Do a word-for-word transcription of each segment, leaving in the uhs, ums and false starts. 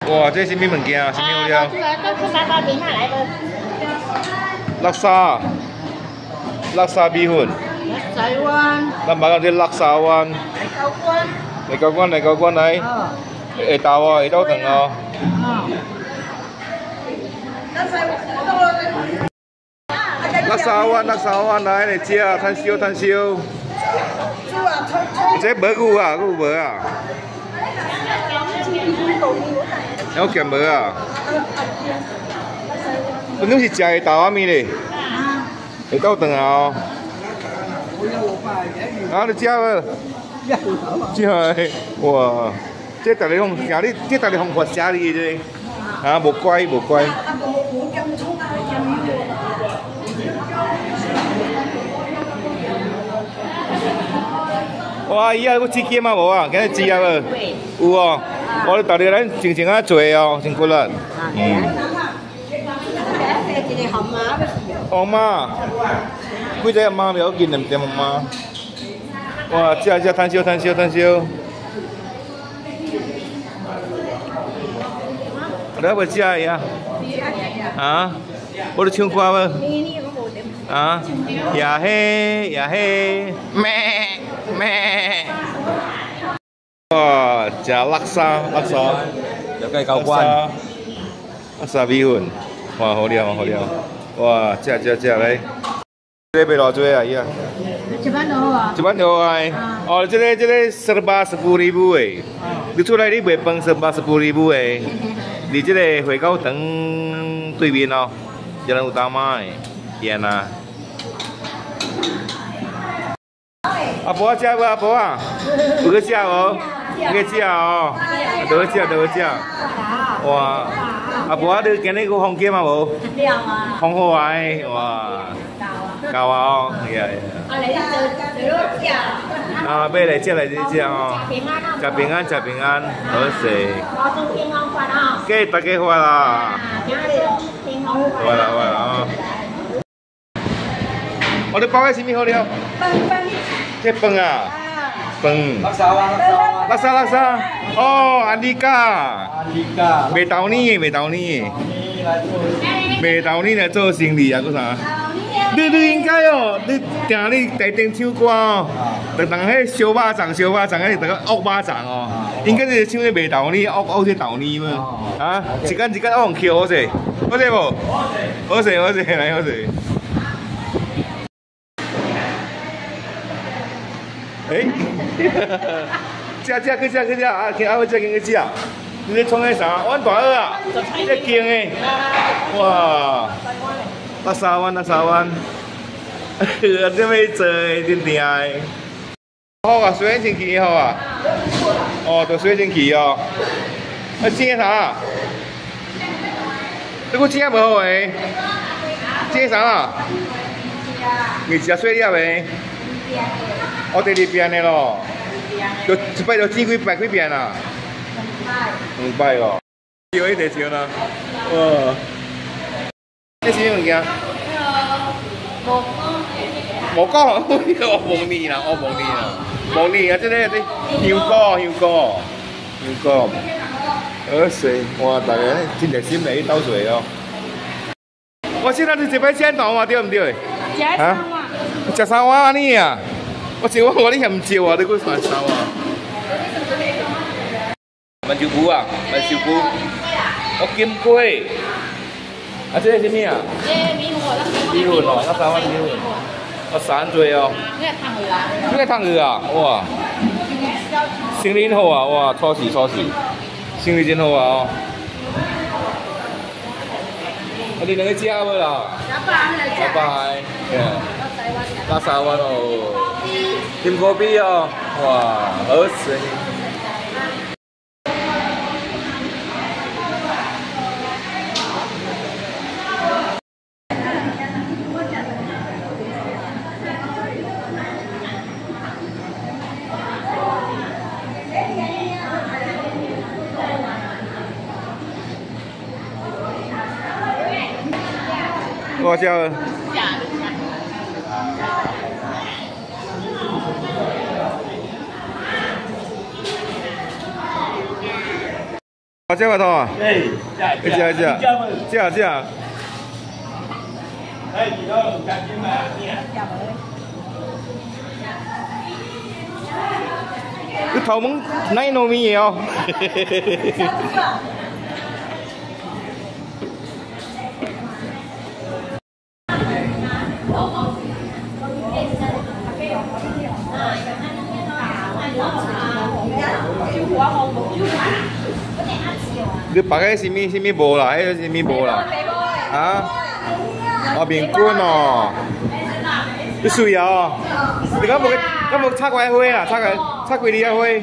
哇，这是什么物件啊？什么物料？ 这个都是八宝米哪来的？ 叻沙，叻沙米粉。 台湾。 咱买个这叻沙湾。 来高官。 来高官，来高官来。 哦。 会豆哦，会豆糖哦。 哦。 叻沙湾，叻沙湾来来吃，摊烧摊烧。这无牛啊，牛无啊。有咸无啊？你拢是食的豆啊咪咧？会豆糖啊？啊，你食无？食的，哇！这逐日用行你，这逐日用学写你的，啊，无乖无乖。哇，伊啊，有煮鸡嘛无啊？今日煮啊无？有哦。我哋逐日咱静静啊做哦，真骨力。嗯。红妈，几只妈袂要紧，两只妈。哇，食食摊烧摊烧摊烧。你要食个呀？啊？我咧唱歌无？啊？呀嘿呀嘿，咩咩。哇，食叻沙叻沙， 有雞狗關， 叻沙米粉，哇，好料好料，哇，食食食嚟，这卖偌济啊伊啊？ 一万多啊？ 一万多啊！哦，这个这个十八十五里步诶，你出来你卖饭十八十五里步诶，你这个回高堂对面哦，Jalan Utama诶，天啊！阿婆食无阿婆啊？有去食无？有去食哦，都去食都去食。哇！阿婆啊，你今日有风景嘛无？风好啊！哇！够啊哦，系啊系啊。啊，买来食来食食哦。食平安食平安，好势。给大家发啦！发啦发啦哦。我哋包嘅是咩好料？这饭啊，饭。 拉沙灣， 拉沙拉沙。哦，安迪卡。 安迪卡。 未豆呢，未豆呢。未豆呢来做生意啊，嗰啥？你你应该哦，你定你台顶唱歌哦，就当迄烧肉粽、烧肉粽，迄那个恶肉粽哦，应该是唱迄卖豆呢，恶恶这豆呢嘛，啊，一间一间恶人扣好势，好势无？好势好势来好势。诶，食食去食去食啊！去阿尾食去食。你咧创迄啥？阮大蚵啊，这劲诶，哇！拉沙湾，拉沙湾，这要做真正诶。好啊，水真奇好啊。哦，都水真奇哦。啊，煎啥？你个煎无好诶？煎啥啊？你食水粒诶？我第二遍的咯。就一摆就煎几摆几遍啊？两摆咯。有一地少啦。哇！这是咩物件？蘑菇。蘑菇，呢個黃面啦，我黃面啦，黃面啊，即係啲香菇，香菇，香菇。好食，哇！大家真係心嚟倒水哦。我現在你這邊先到嘛，對唔對？啊？食三碗呢啊？我一碗我你嫌少啊，你佫算三碗。燜椒菇啊，燜椒菇。我金龜。啊，这是什么啊？这米粉哦，米粉哦，那三碗米粉，啊三嘴哦。这个汤鱼啊？这个汤鱼啊，哇！心灵好啊，哇，初时初时，心灵真好啊哦。啊，你两个食无啦？拜拜。拉沙湾哦，金锅比哦，哇，好吃。多少？ 我食嘛头啊？ 哎， 一只一只，只只。 哎，你要赶紧买面。 你头毛奶糯米的哦。你白个什么什么无啦？迄个什么无啦？啊？哦，面筋哦，你水哦？你敢无敢无插块花啊？插个插几粒啊花？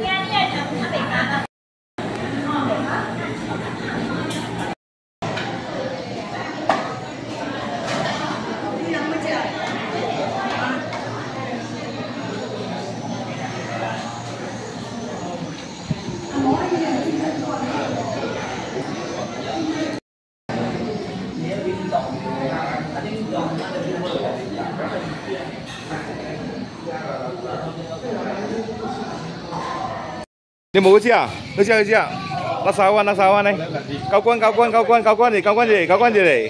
你冇去食啊？你食去食？六十万，六十万呢？高官，高官，高官，高官的，高官的，高官的嘞！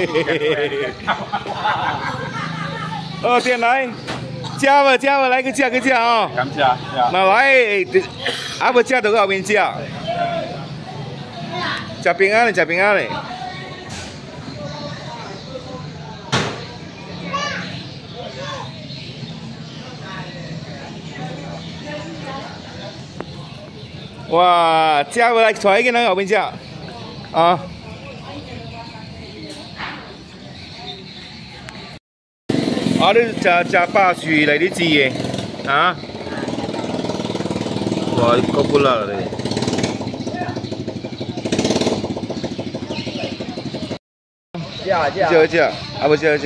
哦，点来，加吧，加吧，来个加个加哦。 感谢。 那来，啊不加就去后面食。食平安嘞，食平安嘞。哇，食无来带去咱后面食，啊！啊，你食食百岁来你煮的，啊？哇，你够不辣嘞！ 食食。 食食，啊不食食。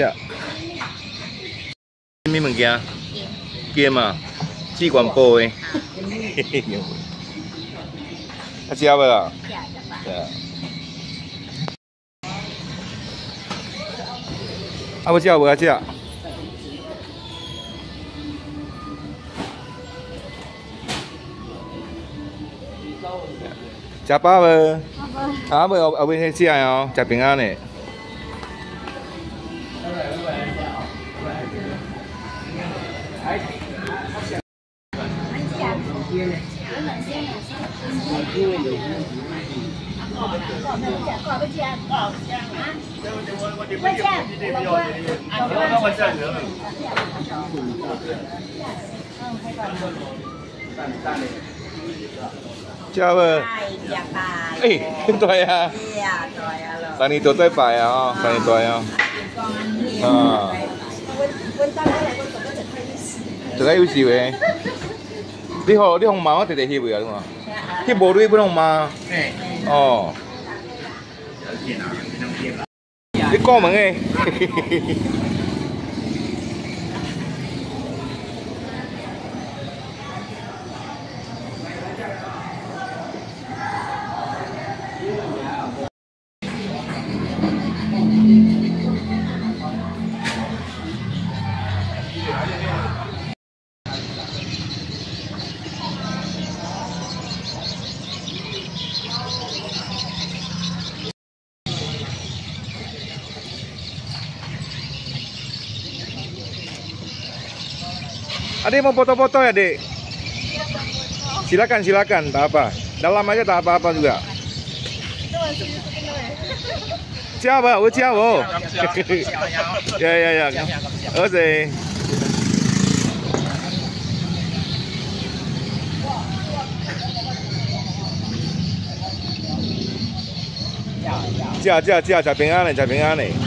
什么物件？鸡嘛，试管煲的。啊，食无啦？食。啊，要食无啊？食。食饱无？啊，无后后面去食哦，食平安的。食无？哎，对啊。三年多再拜啊，哦，三年多啊。啊。这个有事诶。你好，你红毛我直直翕袂啊，你看。翕无你不红毛。哦。你讲问诶。Adik mau foto-foto ya, Dek? Silakan, silakan, tak apa. Dalam aja tak apa-apa juga. Siapa? Oh, siapa? Ya, ya, ya. Oke. Cia, cia, cia, 食平安嘞，食平安嘞。